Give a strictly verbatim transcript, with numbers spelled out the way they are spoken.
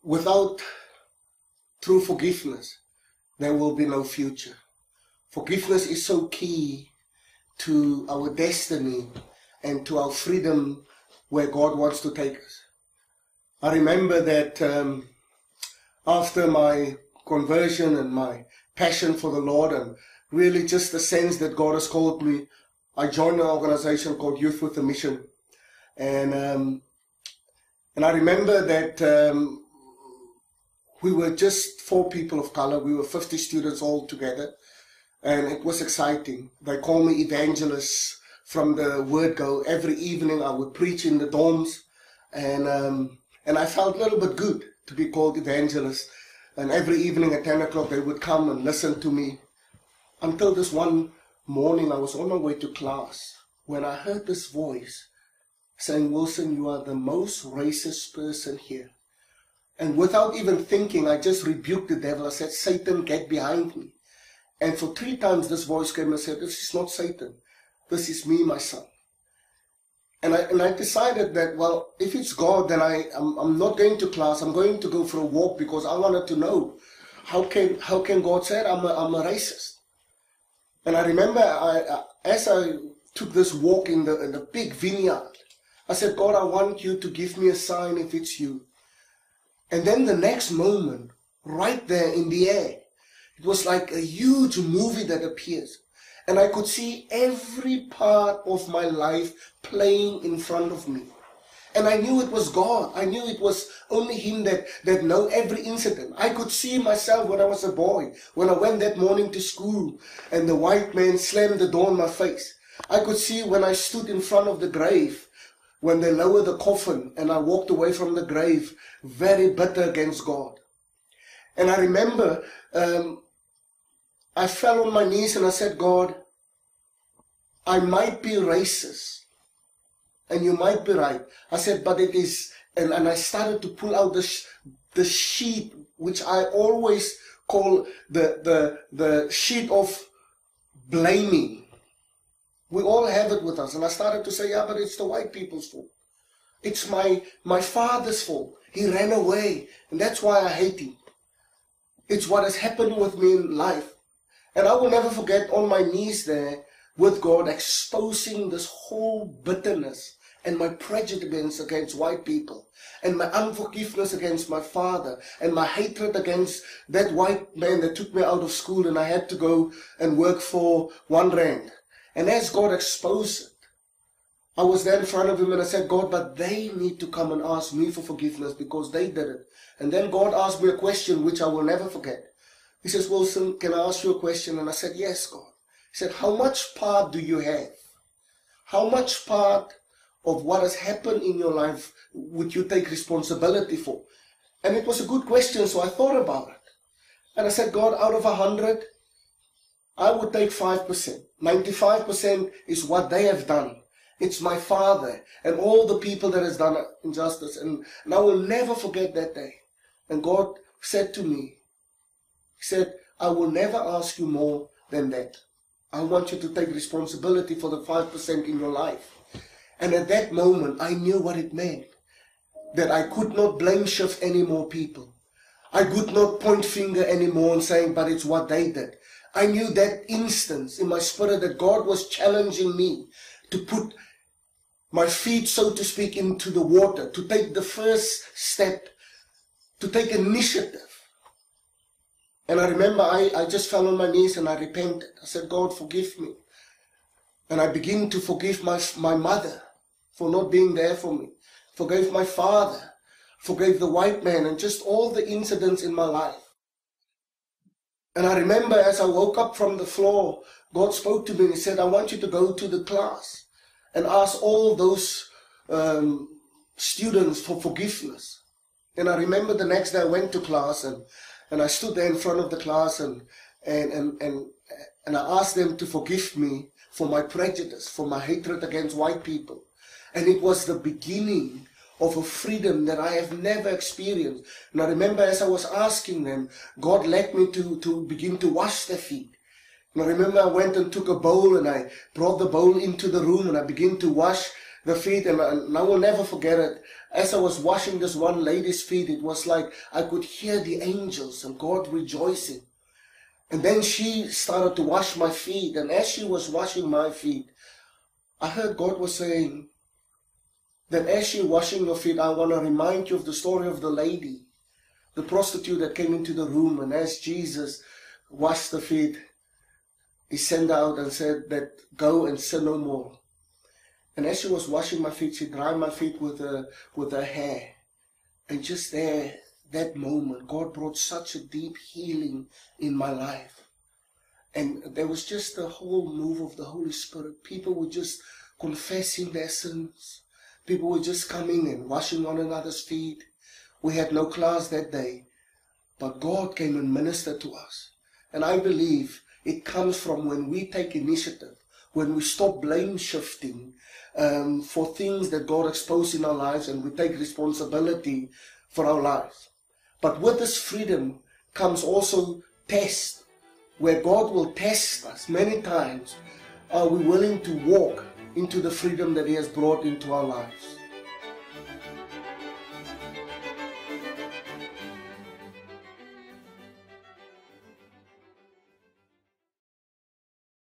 Without true forgiveness, there will be no future. Forgiveness is so key to our destiny and to our freedom where God wants to take us. I remember that um, after my conversion and my passion for the Lord and really just the sense that God has called me, I joined an organization called Youth with a Mission. And um, and I remember that um, we were just four people of color. We were fifty students all together. And it was exciting. They call me evangelists from the word go. Every evening I would preach in the dorms. And, um, and I felt a little bit good to be called evangelist. And every evening at ten o'clock they would come and listen to me. Until this one morning I was on my way to class when I heard this voice saying, "Wilson, you are the most racist person here." And without even thinking, I just rebuked the devil. I said, "Satan, get behind me." And for three times this voice came and said, "This is not Satan. This is me, my son." And I, and I decided that, well, if it's God, then I, I'm, I'm not going to class. I'm going to go for a walk because I wanted to know, how can how can God say I'm a, I'm a racist? And I remember I, I, as I took this walk in the, in the big vineyard, I said, "God, I want you to give me a sign if it's you." And then the next moment, right there in the air, it was like a huge movie that appears. And I could see every part of my life playing in front of me. And I knew it was God. I knew it was only Him that, that know every incident. I could see myself when I was a boy, when I went that morning to school and the white man slammed the door in my face. I could see when I stood in front of the grave, when they lowered the coffin and I walked away from the grave, very bitter against God. And I remember um, I fell on my knees and I said, "God, I might be racist and you might be right." I said, "But it is," and, and I started to pull out the, sh the sheet, which I always call the, the, the sheet of blaming. We all have it with us. And I started to say, "Yeah, but it's the white people's fault. It's my, my father's fault. He ran away and that's why I hate him. It's what has happened with me in life." And I will never forget on my knees there with God exposing this whole bitterness and my prejudice against white people and my unforgiveness against my father and my hatred against that white man that took me out of school and I had to go and work for one rand. And as God exposed it, I was there in front of Him and I said, "God, but they need to come and ask me for forgiveness because they did it." And then God asked me a question which I will never forget. He says, "Wilson, can I ask you a question?" And I said, "Yes, God." He said, "How much part do you have? How much part of what has happened in your life would you take responsibility for?" And it was a good question, so I thought about it. And I said, "God, out of a hundred, I would take five percent. ninety-five percent is what they have done. It's my father and all the people that has done injustice." And, and I will never forget that day. And God said to me, He said, "I will never ask you more than that. I want you to take responsibility for the five percent in your life." And at that moment, I knew what it meant. That I could not blame shift any more people. I could not point finger anymore and saying, "But it's what they did." I knew that instance in my spirit that God was challenging me to put my feet, so to speak, into the water, to take the first step, to take initiative. And I remember I, I just fell on my knees and I repented. I said, "God, forgive me." And I began to forgive my, my mother for not being there for me. Forgave my father. Forgave the white man and just all the incidents in my life. And I remember as I woke up from the floor, God spoke to me and He said, "I want you to go to the class and ask all those um, students for forgiveness." And I remember the next day I went to class and And I stood there in front of the class and, and, and, and, and I asked them to forgive me for my prejudice, for my hatred against white people. And it was the beginning of a freedom that I have never experienced. And I remember as I was asking them, God led me to, to begin to wash their feet. And I remember I went and took a bowl and I brought the bowl into the room and I began to wash the feet, and, and I will never forget it. As I was washing this one lady's feet, it was like I could hear the angels and God rejoicing. And then she started to wash my feet, and as she was washing my feet, I heard God was saying that as she's washing your feet, I want to remind you of the story of the lady, the prostitute that came into the room, and as Jesus washed the feet, he sent out and said that, go and sin no more. And as she was washing my feet, she dried my feet with her, with her hair. And just there, that moment, God brought such a deep healing in my life. And there was just a whole move of the Holy Spirit. People were just confessing their sins. People were just coming and washing one another's feet. We had no class that day, but God came and ministered to us. And I believe it comes from when we take initiative, when we stop blame shifting um, for things that God exposed in our lives, and we take responsibility for our lives. But with this freedom comes also test, where God will test us many times. Are we willing to walk into the freedom that He has brought into our lives?